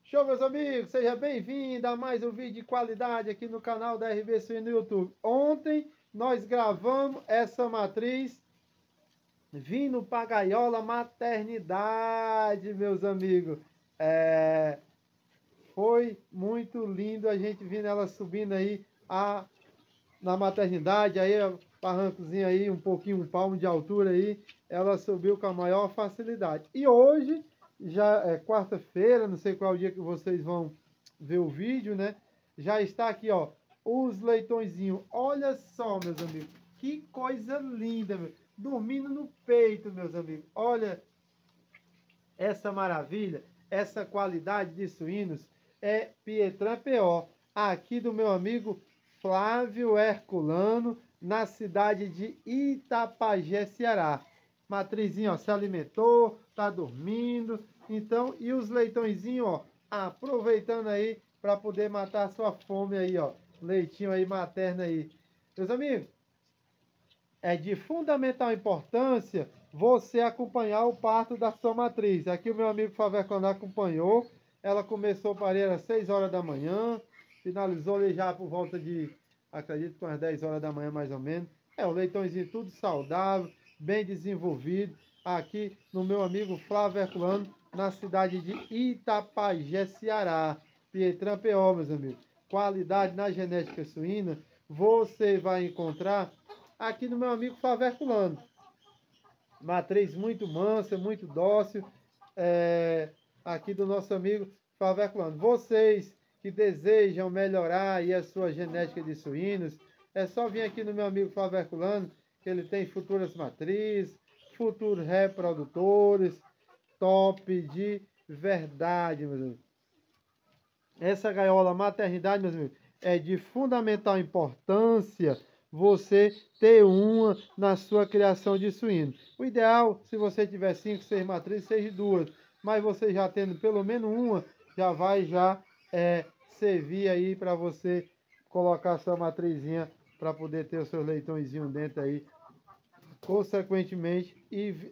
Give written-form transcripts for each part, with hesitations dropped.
Show, meus amigos, seja bem-vindo a mais um vídeo de qualidade aqui no canal da RB Suíno no YouTube. Ontem nós gravamos essa matriz vindo para gaiola maternidade, meus amigos. Foi muito lindo a gente vendo ela subindo aí na maternidade, aí barrancozinho aí, um pouquinho, um palmo de altura aí, ela subiu com a maior facilidade. E hoje, já é quarta-feira, não sei qual dia que vocês vão ver o vídeo, né? Já está aqui, ó, os leitõezinhos. Olha só, meus amigos, que coisa linda, meu. Dormindo no peito, meus amigos. Olha essa maravilha, essa qualidade de suínos é Pietran PO, aqui do meu amigo Flávio Herculano, na cidade de Itapajé, Ceará. Matrizinho, ó, se alimentou, tá dormindo. Então, e os leitõezinhos, ó, aproveitando aí para poder matar a sua fome aí, ó. Leitinho aí materno aí. Meus amigos, é de fundamental importância você acompanhar o parto da sua matriz. Aqui o meu amigo Favercano acompanhou. Ela começou a parir às 6 horas da manhã, finalizou ali já por volta de, acredito que umas 10 horas da manhã mais ou menos. É, o leitãozinho tudo saudável, bem desenvolvido. Aqui no meu amigo Flávio Herculano, na cidade de Itapajé, Ceará. Pietran PO, meus amigos. Qualidade na genética suína, você vai encontrar aqui no meu amigo Flávio Herculano. Matriz muito mansa, muito dócil, aqui do nosso amigo Flávio Herculano. Vocês que desejam melhorar aí a sua genética de suínos, é só vir aqui no meu amigo Flávio Herculano, que ele tem futuras matrizes, futuros reprodutores, top de verdade, meus amigos. Essa gaiola maternidade, meus amigos, é de fundamental importância você ter uma na sua criação de suíno. O ideal, se você tiver 5, 6 matrizes, seja 2. Mas você já tendo pelo menos uma, já vai servir aí para você colocar a sua matrizinha para poder ter os seus leitõezinhos dentro aí. Consequentemente,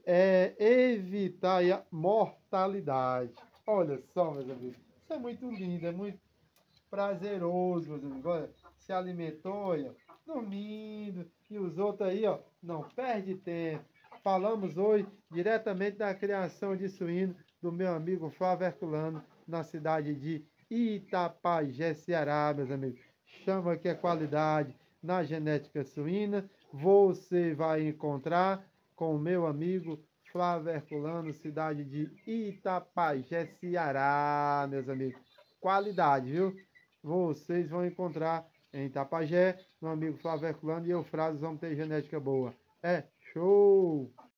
evitar a mortalidade. Olha só, meus amigos. Isso é muito lindo, é muito prazeroso, meus amigos. Olha, se alimentou, olha, dormindo. E os outros aí, ó, não perde tempo. Falamos hoje diretamente da criação de suíno do meu amigo Flávio Herculano, na cidade de Itapajé, Ceará, meus amigos. Chama que é qualidade na genética suína. Você vai encontrar com o meu amigo Flávio Herculano, cidade de Itapajé, Ceará, meus amigos. Qualidade, viu? Vocês vão encontrar em Itapajé, meu amigo Flávio Herculano e Eufrásio vamos ter genética boa. É show!